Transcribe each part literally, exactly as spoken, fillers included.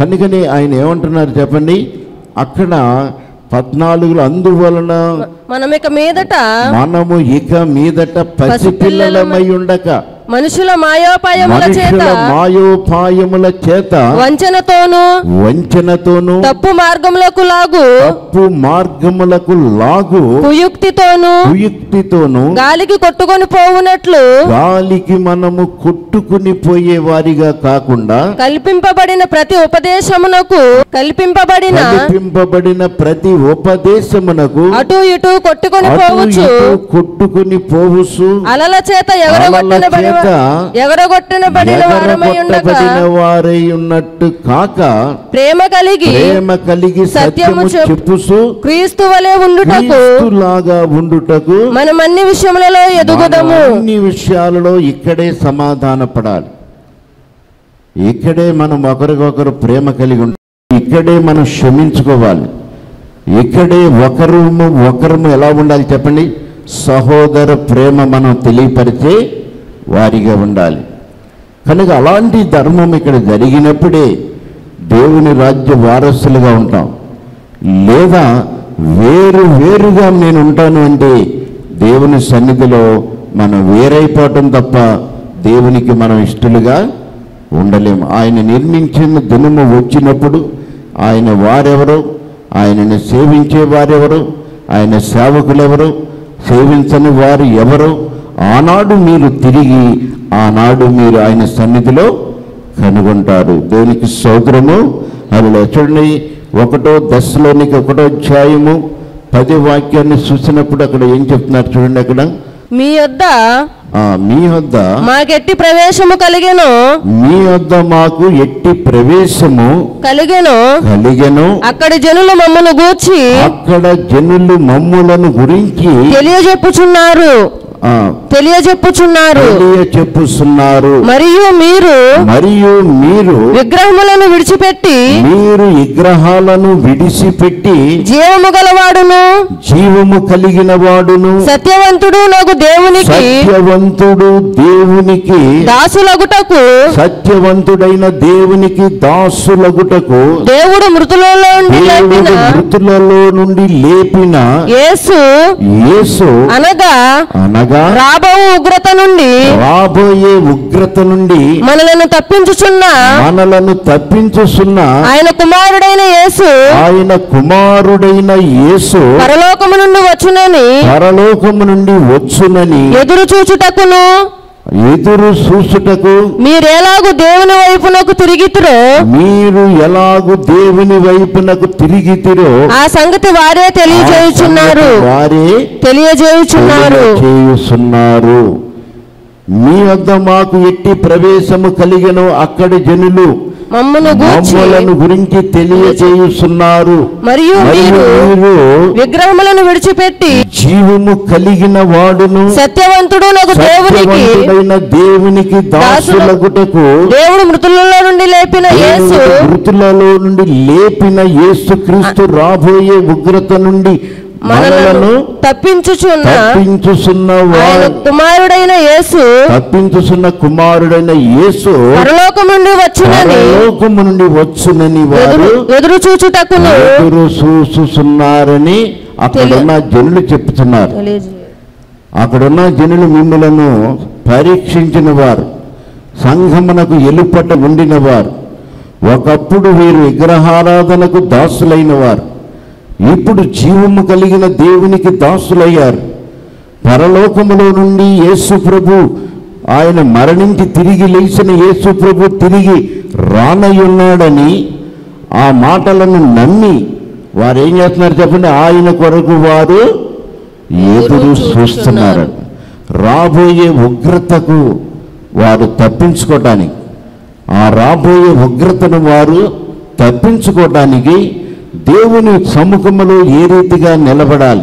కనుకని ఆయన ఏమంటున్నారు చెప్పండి, అక్కడ పద్నాలుగులో అందువలన మనం ఇక మీదట మనము ఇక మీదట పసిపిల్లలమై ఉండక మనుషుల మాయోపాయముల చేత మాయోపాయముల చేత వంచనతోను వంచనతోను తప్పు మార్గములకు లాగు తప్పు మార్గములకు లాగు కుయుక్తితోను కుయుక్తితోను గాలికి కొట్టుకొని పోవునట్లు గాలికి మనము కొట్టుకుని పోయే వారిగా కాకుండా కల్పింపబడిన ప్రతి ఉపదేశమునకు కల్పింపబడిన కల్పింపబడిన ప్రతి ఉపదేశమునకు అటు ఇటు కొట్టుకొని పోవచ్చు కొట్టుకుని పోవచ్చు అలల చేత ఎగరగొట్టబడిన ఎగరగొట్టబడిన వారమై ఉండగా వారై ఉన్నట్టు కాక ప్రేమ కలిగి ప్రేమ కలిగి సత్యము చెప్పుచు క్రీస్తు వలె ఉండుటకు లాగా ఉండుటకు మనం అన్ని విషయములలో ఎదుగుదము. అన్ని విషయాలలో ఇక్కడే సమాధాన పడాలి, ఇక్కడే మనం ఒకరికొకరు ప్రేమ కలిగి ఉండాలి, ఇక్కడే మనం క్షమించుకోవాలి, ఇక్కడే ఒకరు ఒకరము ఎలా ఉండాలి చెప్పండి, సహోదర ప్రేమ మనం తెలియపరిచే వారిగా ఉండాలి. కనుక అలాంటి ధర్మం ఇక్కడ జరిగినప్పుడే దేవుని రాజ్య వారసులుగా ఉంటాం. లేదా వేరు వేరుగా నేను ఉంటాను అంటే దేవుని సన్నిధిలో మనం వేరైపోవటం తప్ప దేవునికి మనం ఇష్టలుగా ఉండలేము. ఆయన నిర్మించిన దినము వచ్చినప్పుడు ఆయన వారెవరు, ఆయనను సేవించే వారెవరు, ఆయన సేవకులెవరు, సేవించని వారు ఎవరు, ఆనాడు మీరు తిరిగి ఆనాడు మీరు ఆయన సన్నిధిలో కనుగొంటారు. దేవునికి స్తోత్రము. అలా చూడండి, ఒకటో దశలోనికి ఒకటో అధ్యాయము పది వాక్యాన్ని చూసినప్పుడు అక్కడ ఏం చెప్తున్నారు చూడండి. అక్కడ మీ యొద్ద మీ వద్ద మాకెట్టి ప్రవేశము కలిగెను మీ వద్ద మాకు ఎట్టి ప్రవేశము కలిగెను కలిగెను అక్కడ జనులు మమ్మను గూర్చి అక్కడ జనులు మమ్ములను గురించి తెలియజెప్పుచున్నారు తెలియజెప్పుచున్నారు తెలియచెప్పుచున్నారు మరియు మీరు మరియు మీరు విగ్రహములను విడిచిపెట్టి మీరు విగ్రహాలను విడిచిపెట్టి జీవము గలవాడును జీవము కలిగిన వాడును సత్యవంతుడు నాకు దేవునికి సత్యవంతుడు దేవునికి దాసులగుటకు సత్యవంతుడైన దేవునికి దాసులగుటకు దేవుడు మృతులలో నుండి లేపిన మృతులలో నుండి లేపిన యేసు యేసు అనగా అనగా రాబో ఉగ్రత నుండి రాబోయే ఉగ్రత నుండి మనలను తప్పించుచున్న మనలను తప్పించుచున్న ఆయన కుమారుడైన యేసు ఆయన కుమారుడైన యేసు పరలోకము నుండి వచ్చునని పరలోకము నుండి వచ్చునని ఎదురు చూచుటకును ఎదురు చూసుటకు మీరు ఎలాగూ దేవుని వైపునకు తిరిగితిరో మీరు ఎలాగూ దేవుని వైపునకు తిరిగితిరో ఆ సంగతి వారే తెలియజేయుచున్నారు వారే తెలియజేయుచున్నారు చేయుచున్నారు మీ వద్ద మాకు ఎట్టి ప్రవేశము కలిగెను అక్కడి జనులు మమ్మలను గురించి తెలియజేయుచున్నారు మరియు మీరు విగ్రహములను విడిచిపెట్టి జీవము కలిగిన వాడును సత్యవంతుడు నాకు దేవునికి దేవునికి దాసులగుటకు దేవుడు మృతులలో నుండి లేపిన యేసు మృతులలో నుండి లేపిన యేసుక్రీస్తు రాబోయే ఉగ్రత నుండి మనలను తప్పించుచున్న తప్పించుచున్న కుమారుడైన యేసు తప్పించుచున్న కుమారుడైన యేసు పరలోకము నుండి వచ్చునని పరలోకము నుండి వచ్చునని వారు ఎదురు చూచుటకును ఎదురు చూచుచున్నారని అక్కడున్న జనులు చెప్తున్నారు. అక్కడున్న జనులు మిమ్మలను పరీక్షించిన వారు, సంఘమునకు ఎలుపట ఉండిన వారు, ఒకప్పుడు వీరు విగ్రహారాధనకు దాసులైన వారు, ఇప్పుడు జీవము కలిగిన దేవునికి దాసులయ్యారు. పరలోకములో నుండి యేసు ప్రభు ఆయన మరణించి తిరిగి లేచిన యేసు ప్రభు తిరిగి రానయ్యున్నాడని ఆ మాటలను నమ్మి వారు ఏం చేస్తున్నారు చెప్పండి, ఆయన కొరకు వారు ఎదురు చూస్తున్నారు. రాబోయే ఉగ్రతకు వారు తప్పించుకోవటానికి, ఆ రాబోయే ఉగ్రతను వారు తప్పించుకోవటానికి దేవుని సముఖములో ఏ రీతిగా నిలబడాలి,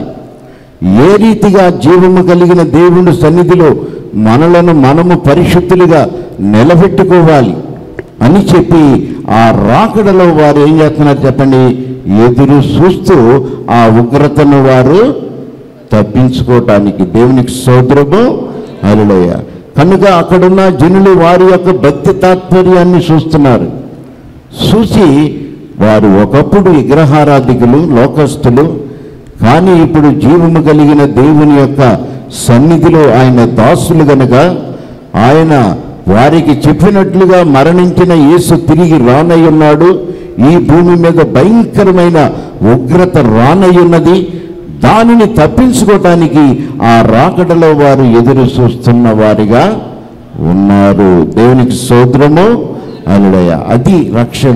ఏ రీతిగా జీవము కలిగిన దేవుని సన్నిధిలో మనలను మనము పరిశుద్ధులుగా నిలబెట్టుకోవాలి అని చెప్పి ఆ రాకడలో వారు ఏం చేస్తున్నారు చెప్పండి, ఎదురు చూస్తూ ఆ ఉగ్రతను వారు తప్పించుకోవటానికి. దేవునికి స్తోత్రము. హల్లెలూయా. కనుక అక్కడున్న జనులు వారి యొక్క భక్తి తాత్పర్యాన్ని చూస్తున్నారు, చూసి వారు ఒకప్పుడు విగ్రహారాధికులు, లోకస్తులు, కానీ ఇప్పుడు జీవము కలిగిన దేవుని యొక్క సన్నిధిలో ఆయన దాసులు గనుక ఆయన వారికి చెప్పినట్లుగా మరణించిన యేసు తిరిగి రానయ్యున్నాడు. ఈ భూమి మీద భయంకరమైన ఉగ్రత రానయ్యున్నది. దానిని తప్పించుకోవటానికి ఆ రాకడలో వారు ఎదురు చూస్తున్న వారిగా ఉన్నారు. దేవునికి స్తోత్రము, హల్లెలూయా. అది రక్షణ.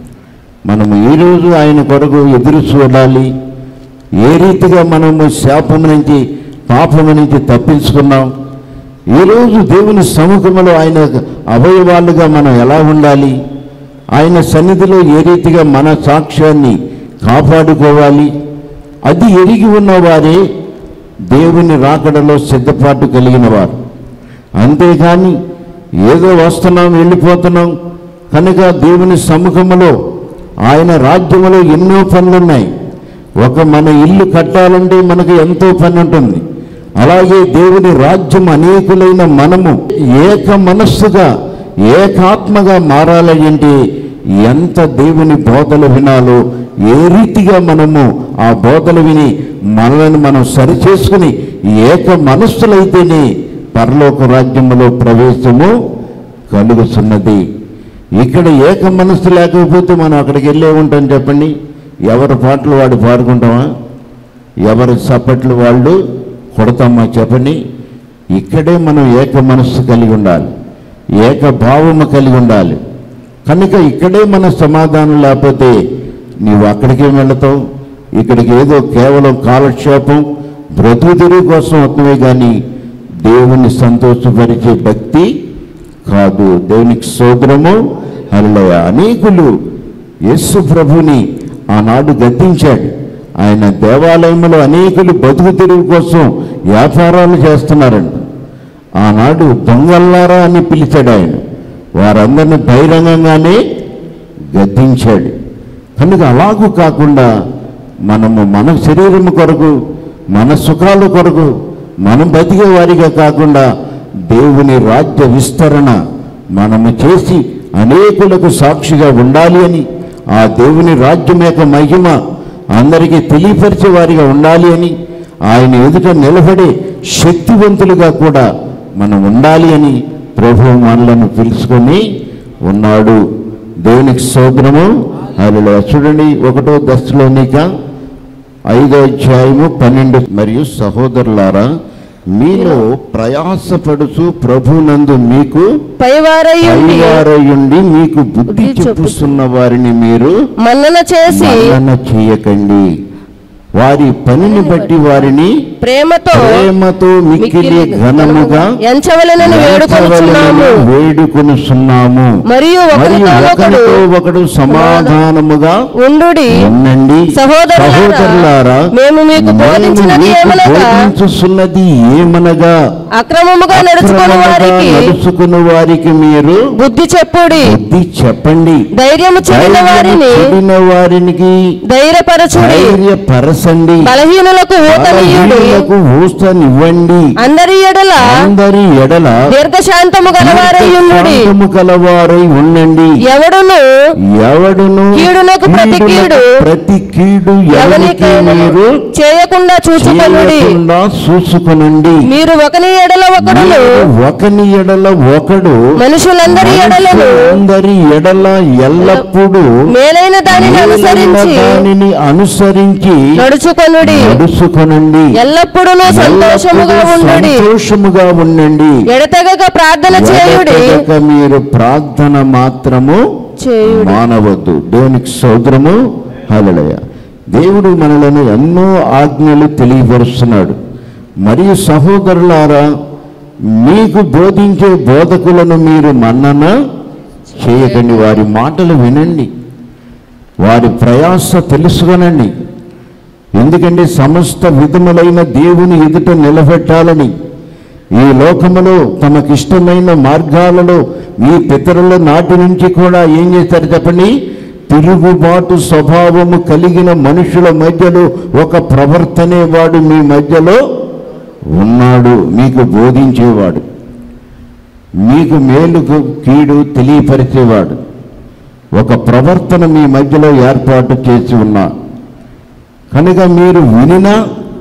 మనము ఈరోజు ఆయన కొరకు ఎదురు చూడాలి. ఏ రీతిగా మనము శాపము నుంచి, పాపము నుంచి తప్పించుకున్నాం, ఈరోజు దేవుని సముఖంలో ఆయన అవయవాలుగా మనం ఎలా ఉండాలి, ఆయన సన్నిధిలో ఏ రీతిగా మన సాక్ష్యాన్ని కాపాడుకోవాలి, అది ఎరిగి ఉన్నవారే దేవుని రాకడలో సిద్ధపాటు కలిగిన వారు. అంతేకాని ఏదో వస్తున్నాం వెళ్ళిపోతున్నాం కనుక దేవుని సముఖంలో ఆయన రాజ్యములో ఎన్నో పనులున్నాయి. ఒక మన ఇల్లు కట్టాలంటే మనకు ఎంతో పని ఉంటుంది. అలాగే దేవుని రాజ్యం అనేకులైన మనము ఏక మనస్సుగా ఏకాత్మగా మారాలి అంటే ఎంత దేవుని బోధలు వినాలో, ఏ రీతిగా మనము ఆ బోధలు విని మనల్ని మనం సరిచేసుకుని ఏక మనస్సులైతేనే పరలోక రాజ్యములో ప్రవేశము కలుగుతున్నది. ఇక్కడ ఏక మనస్సు లేకపోతే మనం అక్కడికి వెళ్ళే ఉంటాం చెప్పండి. ఎవరి పాటలు వాడు పాడుకుంటామా, ఎవరి చప్పట్లు వాళ్ళు కొడతామా చెప్పండి. ఇక్కడే మనం ఏక మనస్సు కలిగి ఉండాలి, ఏక భావము కలిగి ఉండాలి. కనుక ఇక్కడే మన సమాధానం లేకపోతే నీవు అక్కడికి వెళతావు. ఇక్కడికి ఏదో కేవలం కాలక్షేపం, బ్రతుకు తెరువు కోసం వస్తున్నవే కానీ దేవుని సంతోషపరిచే భక్తి కాదు. దేవునికి స్తోత్రము, హల్లెలూయా. అనేకులు యేసు ప్రభుని ఆనాడు గద్దించాడు. ఆయన దేవాలయంలో అనేకులు బతుకు తెరువు కోసం వ్యాపారాలు చేస్తున్నారంట. ఆనాడు దొంగల్లారా అని పిలిచాడు ఆయన. వారందరిని బహిరంగంగానే గద్దించాడు. కనుక అలాగూ కాకుండా మనము మన శరీరం కొరకు, మన సుఖాల కొరకు మనం బతికే వారిగా కాకుండా దేవుని రాజ్య విస్తరణ మనము చేసి అనేకులకు సాక్షిగా ఉండాలి అని, ఆ దేవుని రాజ్యం యొక్క మహిమ అందరికీ తెలియపరిచే వారిగా ఉండాలి అని, ఆయన ఎదుట నిలబడే శక్తివంతులుగా కూడా మనం ఉండాలి అని ప్రభువు మనలను పిలుచుకొని ఉన్నాడు. దేవునికి స్తోత్రము, హల్లెలూయా. చూడండి, ఒకటో దశలోనిక ఐదో అధ్యాయము పన్నెండు. మరియు సహోదరులారా, మీలో ప్రయాసపడుచు ప్రభునందు మీకు పైవారయుండి మీకు బుద్ధి చెప్పుస్తున్న వారిని మీరు మన్నన చేసి మన్నన చేయకండి. వారి పనిని బట్టి వారిని ప్రేమతో ప్రేమతో మిక్కిలి ఘనముగా ఎంచవలెనని వేడుకొనుచున్నాము వేడుకొనుచున్నాము. మరియు ఒకరితో ఒకడు సమాధానముగా ఉండుడి. ఉండండి. సహోదరులారా, మేము మీకు బోధించినది ఏమనగా బోధించుచున్నది ఏమనగా అక్రమముగా నడుచుకుని వారికి నడుచుకుని వారికి మీరు బుద్ధి చెప్పుడి. బుద్ధి చెప్పండి. ధైర్యము చెడిన వారిని చెడిన వారికి ధైర్యపరచుడి. ధైర్యపరచండి. బలహీనులకు ఊతనీయుడి. ఊస్తనివ్వండి. అందరి ఎడల అందరి ఎడల దీర్ఘశాంతము గలవారై ఉండుడి. గలవారై ఉండండి. ఎవడును ఎవడును కీడునకు ప్రతి కీడు ప్రతి కీడు ఎవరికి మీరు చేయకుండా చూచుకొనుడి. చూసుకొనండి. మీరు ఒకని ఎడల ఒకడును ఒకని ఎడల ఒకడు మనుషులందరి ఎడలను అందరి ఎడల ఎల్లప్పుడూ మేలైన దానిని అనుసరించి దానిని అనుసరించి నడుచుకొనుడి. నడుచుకొనండి. ఎల్లప్పుడూ సంతోషముగా ఉండుడి. సంతోషముగా ఉండండి. ఎడతెగక ప్రార్థన చేయుడి. ఎడతెగక మీరు ప్రార్థన మాత్రము చేయుడి. మానవద్దు. దేవునికి స్తోత్రము, హల్లెలూయా. దేవుడు మనలను ఎన్నో ఆజ్ఞలు తెలియపరుస్తున్నాడు. మరియు సహోదరులారా, మీకు బోధించే బోధకులను మీరు మన్నన చేయకండి. వారి మాటలు వినండి, వారి ప్రయాస తెలుసుకొనండి. ఎందుకంటే సమస్త విధములైన దేవుని ఎదుట నిలబెట్టాలని, ఈ లోకములో తమకిష్టమైన మార్గాలలో మీ పితరుల నాటి నుంచి కూడా ఏం చేస్తారు చెప్పండి, తిరుగుబాటు స్వభావము కలిగిన మనుషుల మధ్యలో ఒక ప్రవర్తనేవాడు మీ మధ్యలో ఉన్నాడు. మీకు బోధించేవాడు, మీకు మేలుకు కీడు తెలియపరిచేవాడు. ఒక ప్రవర్తన మీ మధ్యలో ఏర్పాటు చేసి ఉన్నా కనుక మీరు వినినా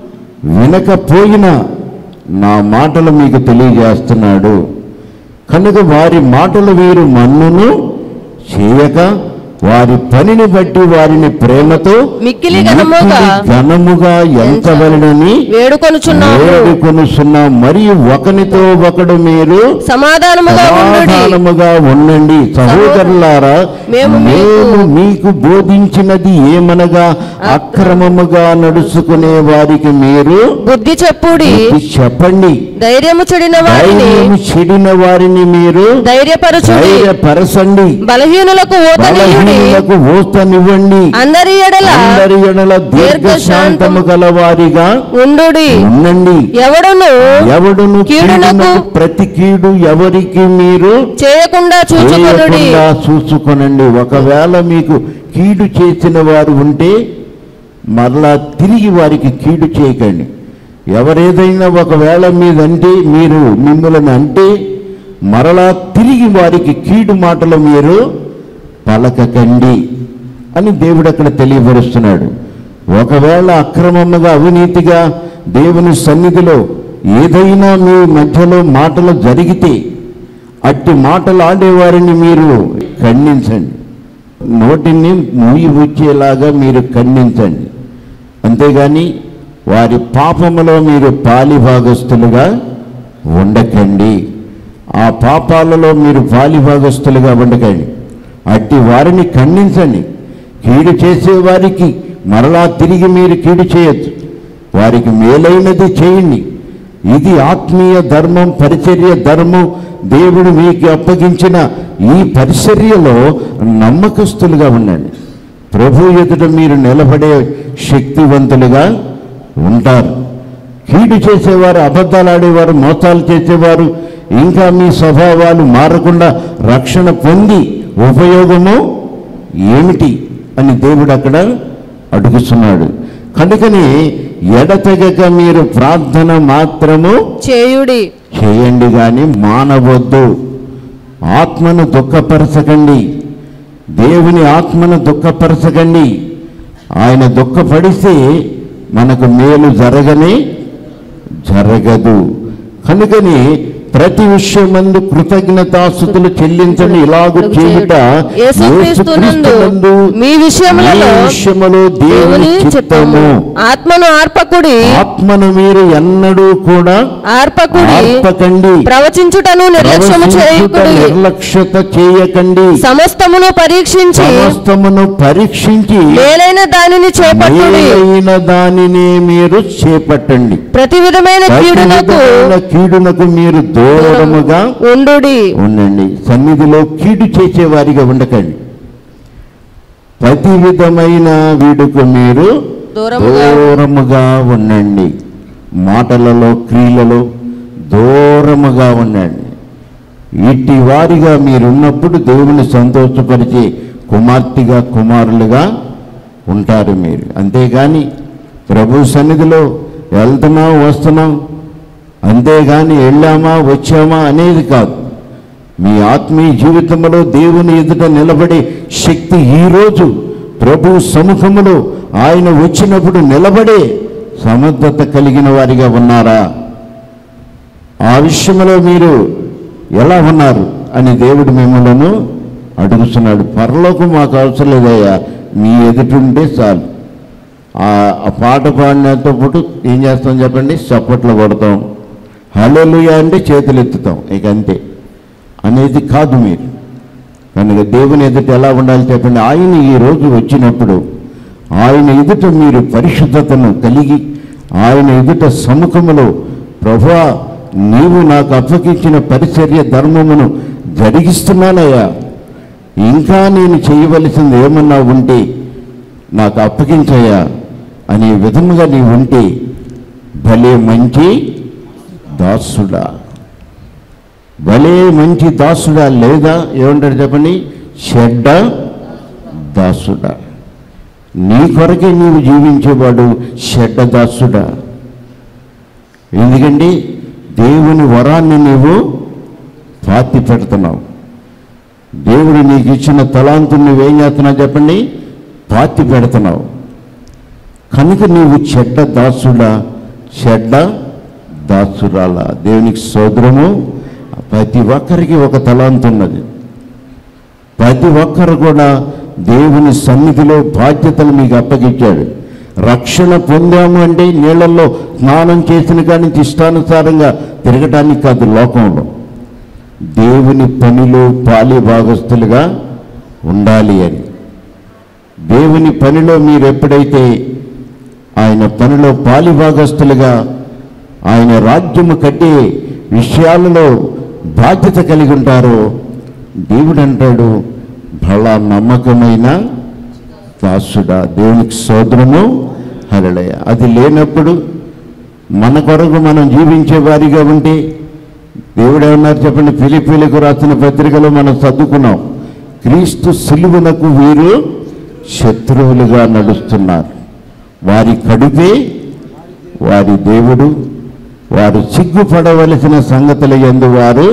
వినకపోయినా నా మాటలు మీకు తెలియజేస్తున్నాడు కనుక వారి మాటలు వీరు మన్నును చేయక వారి పనిని బట్టి వారిని ప్రేమతో మిక్కిలి ఘనముగా ఘనముగా ఎంచవలెనని వేడుకొనుచున్నాము వేడుకొనుచున్నా మరియు ఒకనితో ఒకడు మీరు సమాధానముగా ఉండుడి సమాధానముగా ఉండండి. సహోదరులారా, మేము మేము మీకు బోధించినది ఏమనగా అక్రమముగా నడుచుకునే వారికి మీరు బుద్ధి చెప్పుడి బుద్ధి చెప్పండి. ధైర్యము చెడిన వారిని ధైర్యము చెడిన వారిని మీరు ధైర్యపరచుడి ధైర్యపరచండి. బలహీనులకు ఓతనీయుడి బలహీనులకు ఓస్తనివ్వండి. అందరి ఎడల అందరి ఎడల దీర్ఘశాంతము గలవారిగా ఉండుడి ఉండండి. ఎవడును ఎవడును కీడునకు కీడునకు ప్రతి కీడు ఎవరికి మీరు చేయకుండా చూచుకొనుడి చేయకుండా చూసుకొనండి. ఒకవేళ మీకు కీడు చేసిన వారు ఉంటే మరలా తిరిగి వారికి కీడు చేయకండి. ఎవరేదైనా ఒకవేళ మీదంటే మీరు మిమ్మల్ని అంటే మరలా తిరిగి వారికి కీడు మాటలు మీరు పలకకండి అని దేవుడు అక్కడ తెలియపరుస్తున్నాడు. ఒకవేళ అక్రమముగా అవినీతిగా దేవుని సన్నిధిలో ఏదైనా మీ మధ్యలో మాటలు జరిగితే అట్టి మాటలు ఆడేవారిని మీరు ఖండించండి. నోటిని మూయి వచ్చేలాగా మీరు ఖండించండి. అంతేగాని వారి పాపములో మీరు పాలిభాగస్తులుగా ఉండకండి. ఆ పాపాలలో మీరు పాలిభాగస్తులుగా ఉండకండి. అట్టి వారిని ఖండించండి. కీడు చేసేవారికి మరలా తిరిగి మీరు కీడు చేయొచ్చు. వారికి మేలైనది చేయండి. ఇది ఆత్మీయ ధర్మం, పరిచర్య ధర్మం. దేవుడు మీకు అప్పగించిన ఈ పరిచర్యలో నమ్మకస్తులుగా ఉండండి. ప్రభు ఎదుట మీరు నిలబడే శక్తివంతులుగా ఉంటారు. కీడు చేసేవారు, అబద్ధాలు ఆడేవారు, మోసాలు చేసేవారు, ఇంకా మీ స్వభావాలు మారకుండా రక్షణ పొంది ఉపయోగము ఏమిటి అని దేవుడు అక్కడ అడుగుతున్నాడు. కనుకని ఎడతెగక మీరు ప్రార్థన మాత్రము చేయుడి చేయండి కానీ మానవద్దు. ఆత్మను దుఃఖపరచకండి. దేవుని ఆత్మను దుఃఖపరచకండి. ఆయన దుఃఖపడిస్తే మనకు మేలు జరగనే జరగదు. కనుకని ప్రతి విషయమందు కృతజ్ఞతాస్తుతులు చెల్లించండి. ఇలాగు చేయుట యేసుక్రీస్తునందు మీ విషయములలో విషయములో దేవుని చిత్తము. ఆత్మను ఆర్పకుడి ఆత్మను మీరు ఎన్నడూ కూడా ఆర్పకుడి ఆర్పకండి. ప్రవచించుటను నిర్లక్ష్యము చేయకుడి. నిర్లక్ష్యత చేయకండి. సమస్తమును పరీక్షించి సమస్తమును పరీక్షించి మేలైన దానిని చేపట్టుడి. మేలైన దానినే మీరు చేపట్టండి. ప్రతి విధమైన కీడునకు ప్రతి కీడునకు మీరు దూరముగా ఉండుడి ఉండండి. సన్నిధిలో కీడు చేసేవారిగా ఉండకండి. ప్రతి విధమైన వీడుకు మీరు దూరముగా దూరముగా ఉండండి. మాటలలో క్రియలలో దూరముగా ఉండండి. ఇట్టి వారిగా మీరున్నప్పుడు దేవుని సంతోషపరిచే కుమార్తెగా కుమారులుగా ఉంటారు మీరు. అంతేగాని ప్రభు సన్నిధిలో వెళ్తున్నాం వస్తున్నాం, అంతేగాని వెళ్ళామా వచ్చామా అనేది కాదు. మీ ఆత్మీయ జీవితంలో దేవుని ఎదుట నిలబడే శక్తి ఈరోజు ప్రభు సముఖములో ఆయన వచ్చినప్పుడు నిలబడే సమర్థత కలిగిన వారిగా ఉన్నారా? ఆ విషయంలో మీరు ఎలా ఉన్నారు అని దేవుడు మిమ్మల్ని అడుగుతున్నాడు. పరలోకం మాకు అవసరం లేదయ్యా, మీ ఎదుటుంటే చాలు. ఆ పాట పాడినప్పుడు ఏం చేస్తాం చెప్పండి? చప్పట్లు కొడతాం, హల్లెలూయా అంటే చేతులు ఎత్తుతాం, ఇక అంతే అనేది కాదు మీరు. కనుక దేవుని ఎదుట ఎలా ఉండాలి చెప్పండి? ఆయన ఈరోజు వచ్చినప్పుడు ఆయన ఎదుట మీరు పరిశుద్ధతను కలిగి ఆయన ఎదుట సముఖములో ప్రభువా నీవు నాకు అప్పగించిన పరిచర్య ధర్మమును జరిగిస్తున్నానయ్యా, ఇంకా నేను చేయవలసింది ఏమన్నా ఉంటే నాకు అప్పగించయ్యా అనే విధముగా నీవు ఉంటే భలే మంచి దాసుడా, భలే మంచి దాసుడా, లేదా ఏమంటారు చెప్పండి? చెడ్డ దాసుడా. నీ కొరకే నీవు జీవించేవాడు చెడ్డ దాసుడా. ఎందుకంటే దేవుని వరాన్ని నీవు పాతి పెడుతున్నావు. దేవుడు నీకు ఇచ్చిన తలాంతుని నువ్వేం చేస్తున్నావు చెప్పండి? పాతి పెడుతున్నావు. కనుక నీవు చెడ్డ దాసుడా, చెడ్డ దాసురాల. దేవునికి స్తోత్రము. ప్రతి ఒక్కరికి ఒక తలాంతు ఉన్నది. ప్రతి ఒక్కరు కూడా దేవుని సన్నిధిలో బాధ్యతలు మీకు అప్పగించాడు. రక్షణ పొందాము అంటే నీళ్ళల్లో స్నానం చేసిన కానీ ఇష్టానుసారంగా తిరగటానికి కాదు, లోకంలో దేవుని పనిలో పాలి భాగస్తులుగా ఉండాలి అని. దేవుని పనిలో మీరు ఎప్పుడైతే ఆయన పనిలో పాలి భాగస్తులుగా ఆయన రాజ్యము కట్టే విషయాలలో బాధ్యత కలిగి ఉంటారో, దేవుడు అంటాడు, బలా నమ్మకమైన దాసుడా. దేవునికి స్తోత్రము. హల్లెలూయా. అది లేనప్పుడు మన కొరకు మనం జీవించే వారిగా ఉంటే దేవుడు ఏమన్నారు చెప్పండి? ఫిలిప్పీలకు రాసిన పత్రికలో మనం చదువుకున్నాం, క్రీస్తు సిలువనకు వీరు శత్రువులుగా నడుస్తున్నారు, వారి కడుపే వారి దేవుడు, వారు సిగ్గుపడవలసిన సంగతుల యందు వారు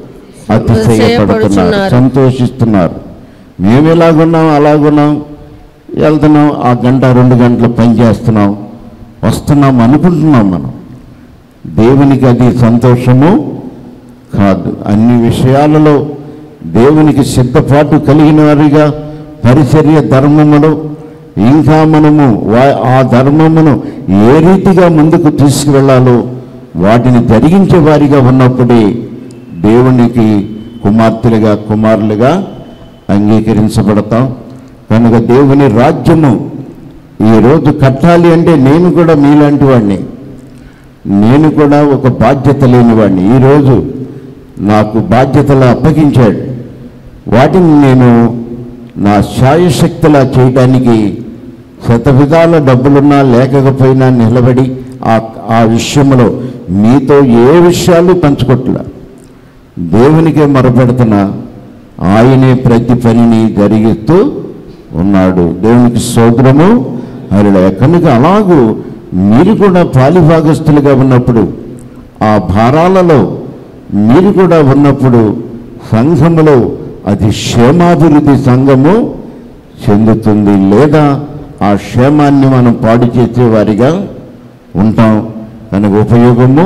అతిశయపడుతున్నారు, సంతోషిస్తున్నారు. మేము ఎలాగున్నాం అలాగున్నాం, వెళ్తున్నాం, ఆ గంట రెండు గంటలు పని చేస్తున్నాం, వస్తున్నాం అనుకుంటున్నాం. మనం దేవునికి అది సంతోషము కాదు. అన్ని విషయాలలో దేవునికి సిద్ధపాటు కలిగిన వారిగా పరిచర్య ధర్మములో ఇంకా మనము ఆ ధర్మమును ఏ రీతిగా ముందుకు తీసుకువెళ్ళాలో వాటిని జరిగించే వారిగా ఉన్నప్పుడే దేవునికి కుమార్తెలుగా కుమారులుగా అంగీకరించబడతాం. కనుక దేవుని రాజ్యము ఈరోజు కట్టాలి అంటే నేను కూడా మీలాంటి వాడిని, నేను కూడా ఒక బాధ్యత లేని వాడిని. ఈరోజు నాకు బాధ్యతలు అప్పగించాడు, వాటిని నేను నా శాయశక్తిలా చేయడానికి శతవిధాల డబ్బులున్నా లేకపోయినా నిలబడి ఆ ఆ విషయంలో మీతో ఏ విషయాలు పంచుకోట్లా, దేవునికే మొరపెడుతున్నా, ఆయనే ప్రతి పనిని జరిగిస్తూ ఉన్నాడు. దేవునికి స్తోత్రము. హల్లెలూయా. కనుక అలాగూ మీరు కూడా పాలిభాగస్తులుగా ఉన్నప్పుడు, ఆ భారాలలో మీరు కూడా ఉన్నప్పుడు సంఘములో అది క్షేమాభివృద్ధి సంఘము చెందుతుంది, లేదా ఆ క్షేమాన్ని మనం పాడు చేసేవారిగా ఉంటాం. కనుక ఉపయోగము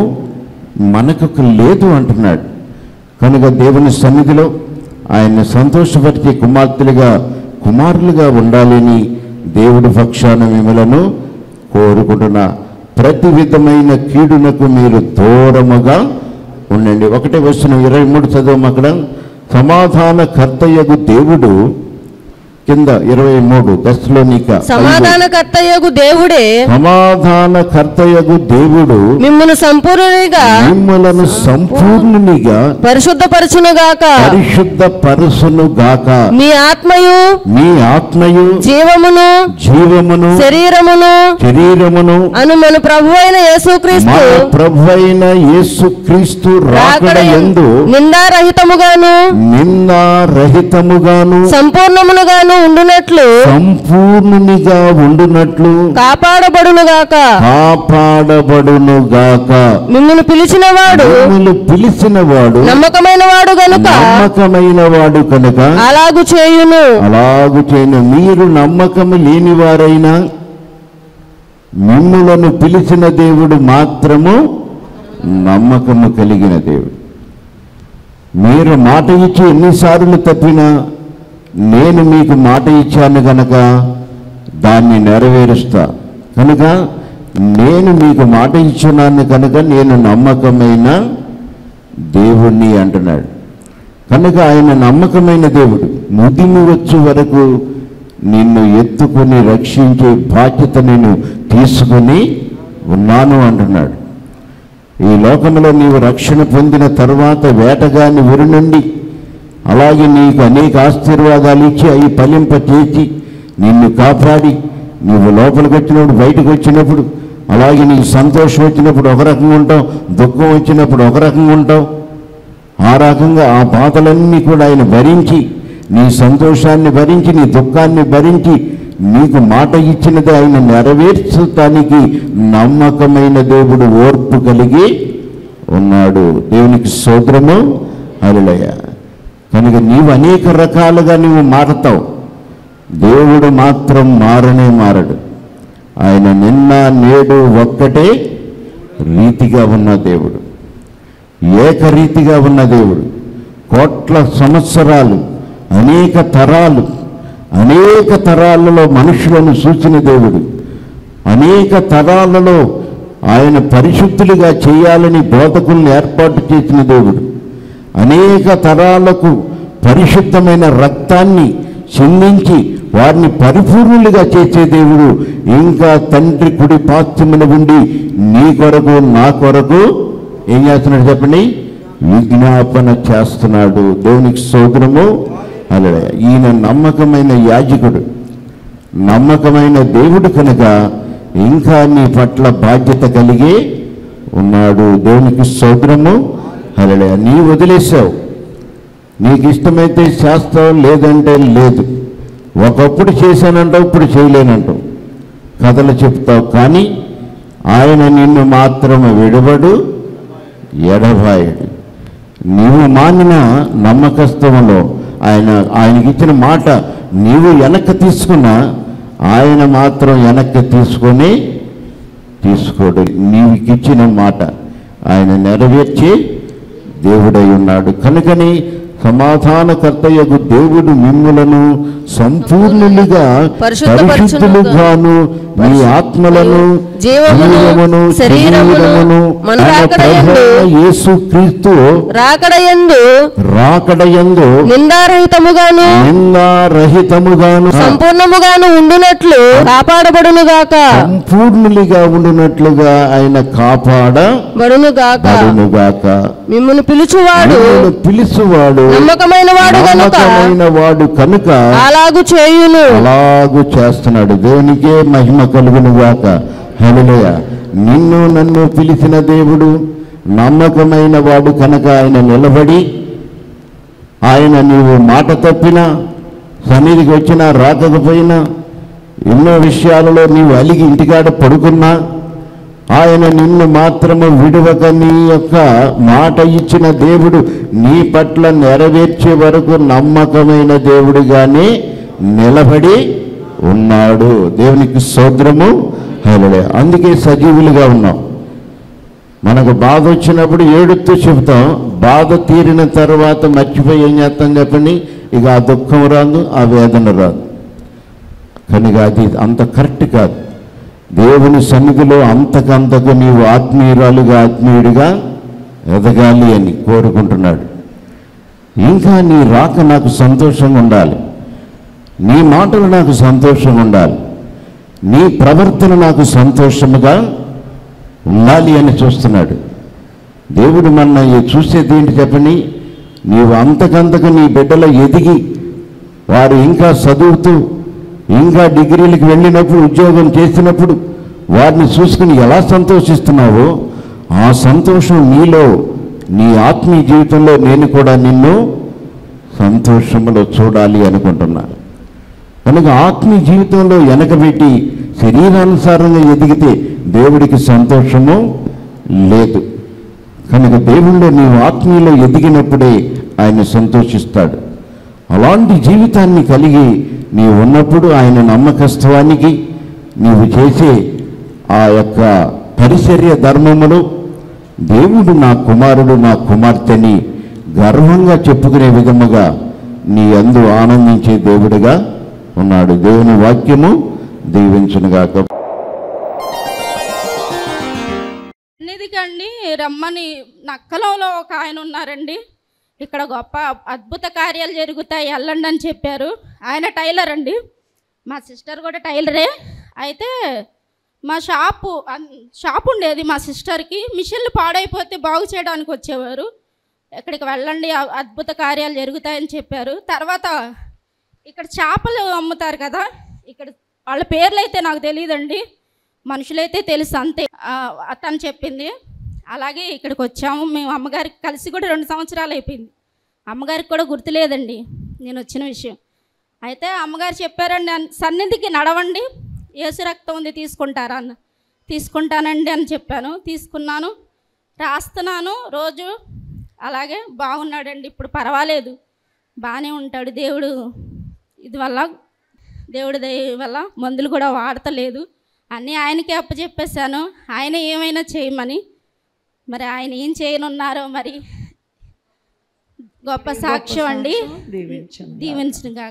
మనకు లేదు అంటున్నాడు. కనుక దేవుని సన్నిధిలో ఆయన్ని సంతోషపరిచే కుమార్తెలుగా కుమారులుగా ఉండాలని దేవుడి పక్షాన మిమ్మలను కోరుకుంటున్నా. ప్రతి విధమైన కీడునకు మీరు దూరముగా ఉండండి. ఒకటే వచనం ఇరవై మూడు చదువు అక్కడ, సమాధానకర్తయగు దేవుడు, కింద ఇరవై మూడు దశలోనిక, సమాధానకర్తయగు దేవుడే, సమాధానకర్తయగు దేవుడు మిమ్మును సంపూర్ణునిగా మిమ్ములను సంపూర్ణునిగా పరిశుద్ధపరచునుగాక, పరిశుద్ధపరచునుగాక, మీ ఆత్మయు మీ ఆత్మయు జీవమును జీవమును శరీరమును శరీరమును అను మన ప్రభువైన యేసుక్రీస్తు మన ప్రభువైన యేసుక్రీస్తు రాకడ యందు నిందారహితముగాను నిందారహితముగాను సంపూర్ణమునుగాను ఉండునట్లు సంపూర్ణునిగా ఉండునట్లు కాపాడబడునుగాక కాపాడబడునుగాక. మిమ్మును పిలిచిన వాడు మిమ్మును పిలిచిన వాడు నమ్మకమైన వాడు గనుక నమ్మకమైన వాడు కనుక అలాగు చేయును. అలాగు చేయను. మీరు నమ్మకము లేని వారైనా మిమ్ములను పిలిచిన దేవుడు మాత్రము నమ్మకము కలిగిన దేవుడు. మీరు మాట ఇచ్చి ఎన్నిసార్లు తప్పినా నేను మీకు మాట ఇచ్చాను కనుక దాన్ని నెరవేరుస్తా, కనుక నేను మీకు మాట ఇచ్చున్నాను కనుక నేను నమ్మకమైన దేవుణ్ణి అంటున్నాడు. కనుక ఆయన నమ్మకమైన దేవుడు. ముదిమి వచ్చే వరకు నిన్ను ఎత్తుకొని రక్షించే బాధ్యత నేను తీసుకుని ఉన్నాను అంటున్నాడు. ఈ లోకంలో నీవు రక్షణ పొందిన తరువాత వేటగాని ఊరి నుండి అలాగే నీకు అనేక ఆశీర్వాదాలు ఇచ్చి అవి ఫలింప చేసి నిన్ను కాపాడి నువ్వు లోపలికి వచ్చినప్పుడు బయటకు వచ్చినప్పుడు అలాగే నీకు సంతోషం వచ్చినప్పుడు ఒక రకంగా ఉంటావు, దుఃఖం వచ్చినప్పుడు ఒక రకంగా ఉంటావు. ఆ రకంగా ఆ బాధలన్నీ కూడా ఆయన భరించి నీ సంతోషాన్ని భరించి నీ దుఃఖాన్ని భరించి నీకు మాట ఇచ్చినది ఆయన నెరవేర్చడానికి నమ్మకమైన దేవుడు ఓర్పు కలిగి ఉన్నాడు. దేవునికి స్తోత్రము. హల్లెలూయా. కనుక నీవు అనేక రకాలుగా నీవు మారతావు, దేవుడు మాత్రం మారనే మారడు. ఆయన నిన్న నేడు ఒక్కటే రీతిగా ఉన్న దేవుడు, ఏకరీతిగా ఉన్న దేవుడు. కోట్ల సంవత్సరాలు, అనేక తరాలు, అనేక తరాలలో మనుషులను సూచిన దేవుడు, అనేక తరాలలో ఆయన పరిశుద్ధులుగా చేయాలని బోధకులను ఏర్పాటు చేసిన దేవుడు, అనేక తరాలకు పరిశుద్ధమైన రక్తాన్ని చిందించి వారిని పరిపూర్ణులుగా చేసే దేవుడు ఇంకా తండ్రి కుడి పాత్రమున ఉండి నీ కొరకు నా కొరకు ఏం చేస్తున్నాడు చెప్పండి? విజ్ఞాపన చేస్తున్నాడు. దేవునికి స్తోత్రము. అలా ఈయన నమ్మకమైన యాజకుడు, నమ్మకమైన దేవుడు కనుక ఇంకా నీ పట్ల బాధ్యత కలిగి ఉన్నాడు. దేవునికి స్తోత్రము. అలా నీ వదిలేసావు, నీకు ఇష్టమైతే చేస్తావు, లేదంటే లేదు. ఒకప్పుడు చేశానంటావు, ఇప్పుడు చేయలేనంటావు, కథలు చెప్తావు. కానీ ఆయన నిన్ను మాత్రం విడవడు, ఎడబాయడు. నీవు మానిన నమ్మకత్వంలో ఆయన ఆయనకి ఇచ్చిన మాట నీవు వెనక్కి తీసుకున్నా ఆయన మాత్రం వెనక్కి తీసుకొని తీసుకోడు. నీవుకి ఇచ్చిన మాట ఆయన నెరవేర్చే దేవుడై ఉన్నాడు. కనుకని సమాధానకర్తయగు దేవుడు మిమ్ములను సంపూర్ణులుగా పరిశుద్ధులుగాను మీ ఆత్మలను జీవమును శరీరమును యేసుక్రీస్తు రాకడయందు రాకడయందు నిందారహితముగాను నిందారహితముగాను సంపూర్ణముగాను ఉండునట్లు కాపాడబడునుగాక. సంపూర్ణులుగా ఉండునట్లుగా ఆయన కాపాడబడునుగాక బడునుగాక. మిమ్మును పిలుచువాడు పిలుచువాడు నమ్మకమైన వాడు నమ్మకమైన వాడు కనుక అలాగు చేయును, అలాగు చేస్తున్నాడు. దేవునికే మహిమ కలుగును గాక. హల్లెలూయా. నిన్ను నన్ను పిలిచిన దేవుడు నమ్మకమైన వాడు కనుక ఆయన నిలబడి, ఆయన నీవు మాట తప్పినా, సన్నిధికి వచ్చినా రాకపోయినా, ఎన్నో విషయాలలో నీవు అలిగి ఇంటికాడ పడుకున్నా ఆయన నిన్ను మాత్రము విడువక నీ యొక్క మాట ఇచ్చిన దేవుడు నీ పట్ల నెరవేర్చే వరకు నమ్మకమైన దేవుడిగానే నిలబడి ఉన్నాడు. దేవునికి స్తోత్రము. హల్లెలూయా. అందుకే సజీవులుగా ఉన్నాం. మనకు బాధ వచ్చినప్పుడు ఏడుస్తూ చెబుతాం, బాధ తీరిన తర్వాత మర్చిపోయి ఏం చేస్తాం చెప్పండి? ఇక ఆ దుఃఖం రాదు, ఆ వేదన రాదు. కనుక అది అంత కరెక్ట్ కాదు. దేవుని సన్నిధిలో అంతకంతకు నీవు ఆత్మీయురాలుగా ఆత్మీయుడిగా ఎదగాలి అని కోరుకుంటున్నాడు. ఇంకా నీ రాక నాకు సంతోషంగా ఉండాలి, నీ మాటలు నాకు సంతోషంగా ఉండాలి, నీ ప్రవర్తన నాకు సంతోషముగా ఉండాలి అని చూస్తున్నాడు దేవుడు. మన చూసేది ఏంటి చెప్పండి? నీవు అంతకంతకు నీ బిడ్డలో ఎదిగి వారు ఇంకా చదువుతూ ఇంకా డిగ్రీలకు వెళ్ళినప్పుడు ఉద్యోగం చేసినప్పుడు వారిని చూసుకుని ఎలా సంతోషిస్తున్నావో ఆ సంతోషం నీలో, నీ ఆత్మీయ జీవితంలో నేను కూడా నిన్ను సంతోషంలో చూడాలి అనుకుంటున్నా. కనుక ఆత్మీయ జీవితంలో వెనకబెట్టి శరీరానుసారంగా ఎదిగితే దేవుడికి సంతోషము లేదు. కనుక దేవుళ్ళో నీవు ఆత్మీయలో ఎదిగినప్పుడే ఆయన సంతోషిస్తాడు. అలాంటి జీవితాన్ని కలిగి నీవు ఉన్నప్పుడు ఆయన నమ్మకత్వానికి నీవు చేసే ఆ యొక్క పరిచర్య ధర్మములు దేవుడు నా కుమారుడు నా కుమార్తెని గర్వంగా చెప్పుకునే విధముగా నీ యందు ఆనందించే దేవుడిగా ఉన్నాడు. దేవుని వాక్యము దీవించునుగాక. నిధికండి రమ్మని నక్కలంలో ఒక ఆయన ఉన్నారండి. ఇక్కడ గొప్ప అద్భుత కార్యాలు జరుగుతాయి, వెళ్ళండి అని చెప్పారు. ఆయన టైలర్ అండి, మా సిస్టర్ కూడా టైలరే. అయితే మా షాపు షాప్ ఉండేది మా సిస్టర్కి. మిషన్లు పాడైపోతే బాగు చేయడానికి వచ్చేవారు. ఇక్కడికి వెళ్ళండి, అద్భుత కార్యాలు జరుగుతాయని చెప్పారు. తర్వాత ఇక్కడ చేపలు అమ్ముతారు కదా, ఇక్కడ వాళ్ళ పేర్లు అయితే నాకు తెలియదండి, మనుషులైతే తెలుసు అంతే. అతను చెప్పింది. అలాగే ఇక్కడికి వచ్చాము మేము. అమ్మగారికి కలిసి కూడా రెండు సంవత్సరాలు అయిపోయింది. అమ్మగారికి కూడా గుర్తులేదండి నేను వచ్చిన విషయం. అయితే అమ్మగారు చెప్పారండి, సన్నిధికి నడవండి, యేసు రక్తం ఉంది తీసుకుంటారా అన్న. తీసుకుంటానండి అని చెప్పాను. తీసుకున్నాను, రాస్తున్నాను రోజు. అలాగే బాగున్నాడండి, ఇప్పుడు పర్వాలేదు. బాగానే ఉంటాడు. దేవుడు ఇది వల్ల దేవుడి దయ వల్ల మందులు కూడా వాడతలేదు. అన్నీ ఆయనకే అప్పచెప్పేశాను, ఆయన ఏమైనా చేయమని. మరి ఆయన ఏం చేయనున్నారో మరి. గొప్ప సాక్ష్యం అండి, దీవించుగా.